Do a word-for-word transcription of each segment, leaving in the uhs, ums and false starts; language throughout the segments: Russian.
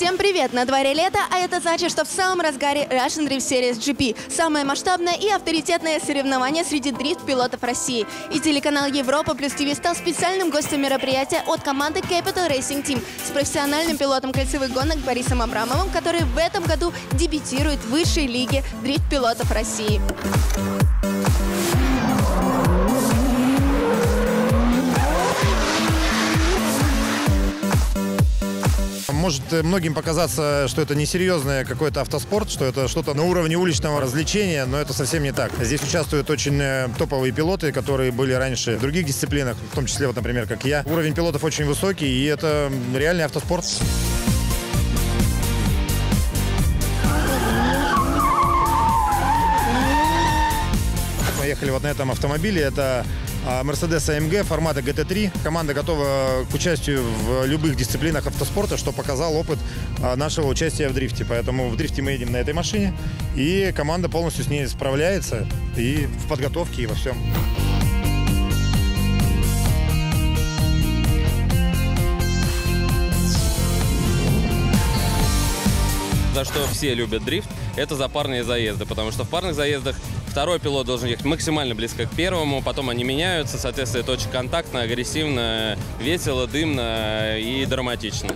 Всем привет! На дворе лето, а это значит, что в самом разгаре Russian Drift Series джи пи – самое масштабное и авторитетное соревнование среди дрифт-пилотов России. И телеканал Европа плюс ТВ стал специальным гостем мероприятия от команды Capital Racing Team с профессиональным пилотом кольцевых гонок Борисом Абрамовым, который в этом году дебютирует в высшей лиге дрифт-пилотов России. Может многим показаться, что это несерьезный какой-то автоспорт, что это что-то на уровне уличного развлечения, но это совсем не так. Здесь участвуют очень топовые пилоты, которые были раньше в других дисциплинах, в том числе, вот, например, как я. Уровень пилотов очень высокий, и это реальный автоспорт. Мы ехали вот на этом автомобиле, это Mercedes эй эм джи формата джи ти три. Команда готова к участию в любых дисциплинах автоспорта, что показал опыт нашего участия в дрифте. Поэтому в дрифте мы едем на этой машине, и команда полностью с ней справляется и в подготовке, и во всем. За что все любят дрифт, это за парные заезды, потому что в парных заездах второй пилот должен ехать максимально близко к первому, потом они меняются, соответственно, это очень контактно, агрессивно, весело, дымно и драматично.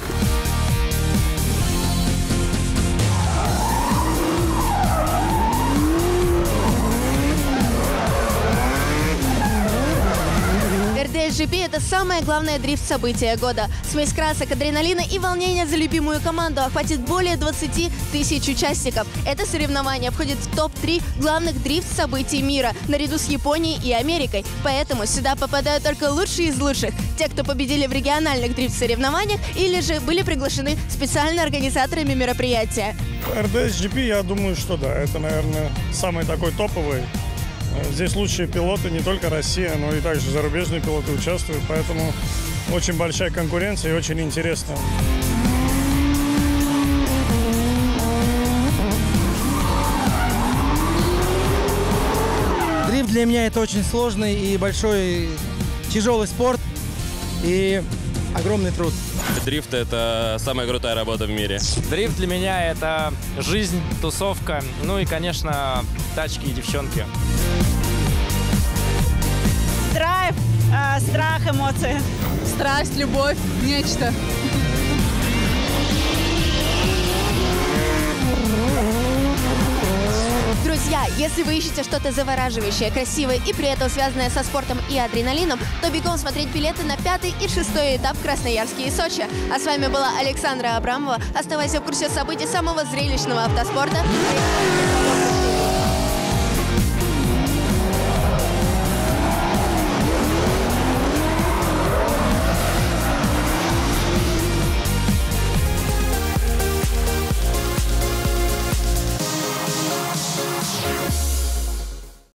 эр ди эс джи пи – это самое главное дрифт-событие года. Смесь красок, адреналина и волнения за любимую команду охватит более двадцати тысяч участников. Это соревнование входит в топ три главных дрифт-событий мира, наряду с Японией и Америкой. Поэтому сюда попадают только лучшие из лучших. Те, кто победили в региональных дрифт-соревнованиях или же были приглашены специально организаторами мероприятия. эр ди эс джи пи, я думаю, что да, это, наверное, самый такой топовый. Здесь лучшие пилоты, не только Россия, но и также зарубежные пилоты участвуют, поэтому очень большая конкуренция и очень интересно. Дрифт для меня это очень сложный и большой, тяжелый спорт и огромный труд. Дрифт – это самая крутая работа в мире. Дрифт для меня – это жизнь, тусовка, ну и, конечно, тачки и девчонки. Драйв, э, страх, эмоции. Страсть, любовь, нечто. Друзья, если вы ищете что-то завораживающее, красивое и при этом связанное со спортом и адреналином, то бегом смотреть билеты на пятый и шестой этап Красноярске и Сочи. А с вами была Александра Абрамова. Оставайся в курсе событий самого зрелищного автоспорта.